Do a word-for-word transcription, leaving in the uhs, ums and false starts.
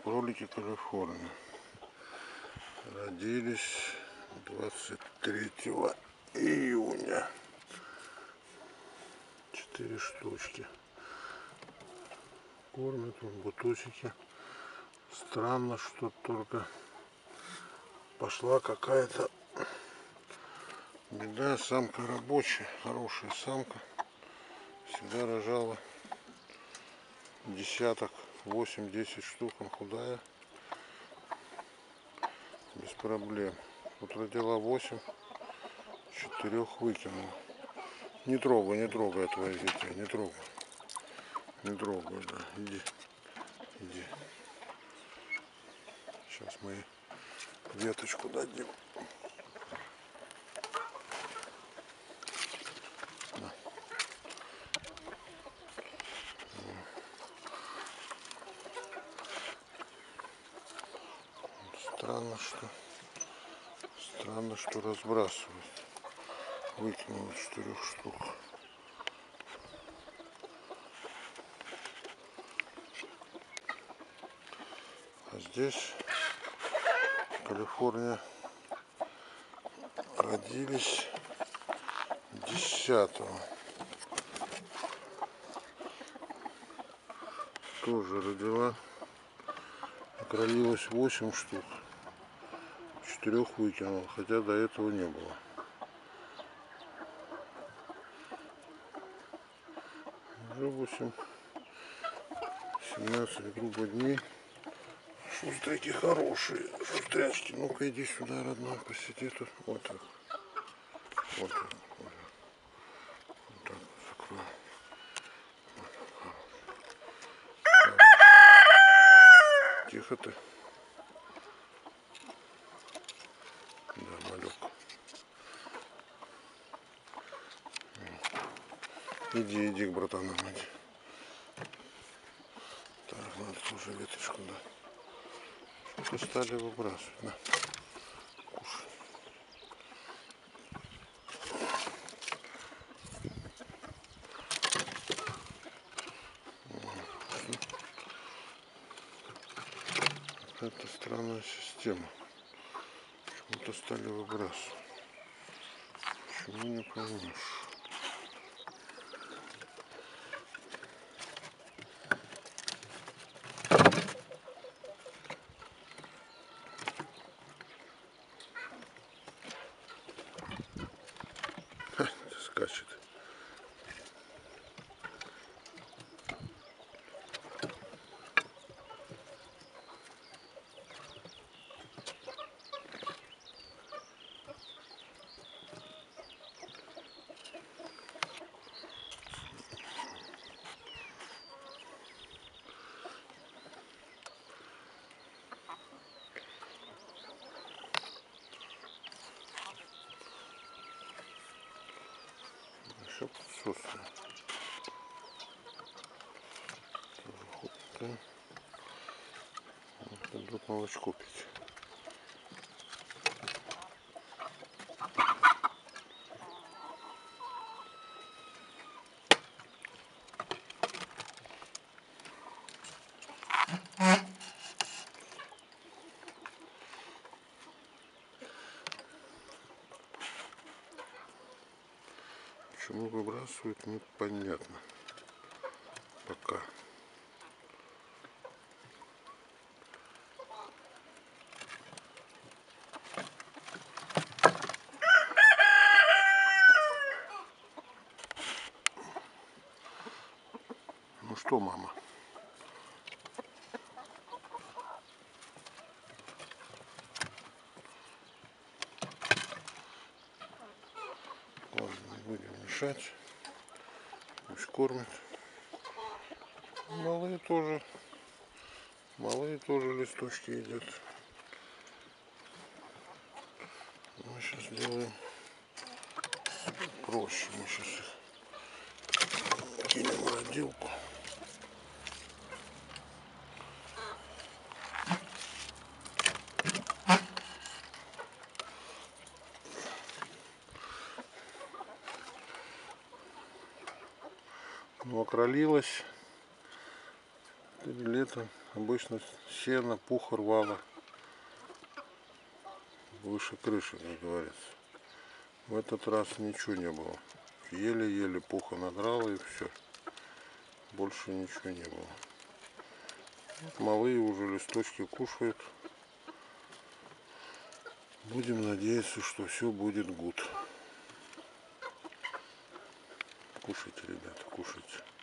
Кролики Калифорния родились двадцать третьего июня. Четыре штучки. Кормят вот бутусики. Странно, что только пошла какая-то беда. Самка рабочая, хорошая самка. Всегда рожала десяток, восемь-десять штук. Он худая. Без проблем. Вот родила восемь, четырех выкинула. Не трогай, не трогай этого детей, не трогай. Не трогай, да. Иди. Иди. Сейчас мы веточку дадим. На. Странно, что странно, что разбрасывают. Выкинула четырех штук. А здесь Калифорния родились десятого. Тоже родила. Окролилось восемь штук. Четырех выкинул, хотя до этого не было. Уже восемь, семнадцать грубо дней. Шустряки хорошие, шустрячки. Ну-ка иди сюда, родной, посиди тут. Вот так. Вот так. Вот так. Вот так. Закрой. Вот так. Тихо ты. Да, малек. Иди, иди к братанам, иди. Так, надо уже веточку дать. Что-то стали выбрасывать. На. Кушай. Это странная система. Почему-то стали выбрасывать. Почему, не поймешь. Ха, скачет. Еще подсосано. Идут молочко пить. Почему выбрасывают, непонятно пока. Ну что, мама? Ладно, не будем мешать. Пусть кормят. Малые тоже. Малые тоже листочки едят. Мы сейчас сделаем проще. Мы сейчас их кинем в родилку. Ну, окролилась летом, Обычно сено, пух рвало выше крыши, как говорится. В этот раз ничего не было. Еле-еле пуха надрала и все. Больше ничего не было. Вот малые уже листочки кушают. Будем надеяться, что все будет гуд. Кушайте, ребята, кушайте.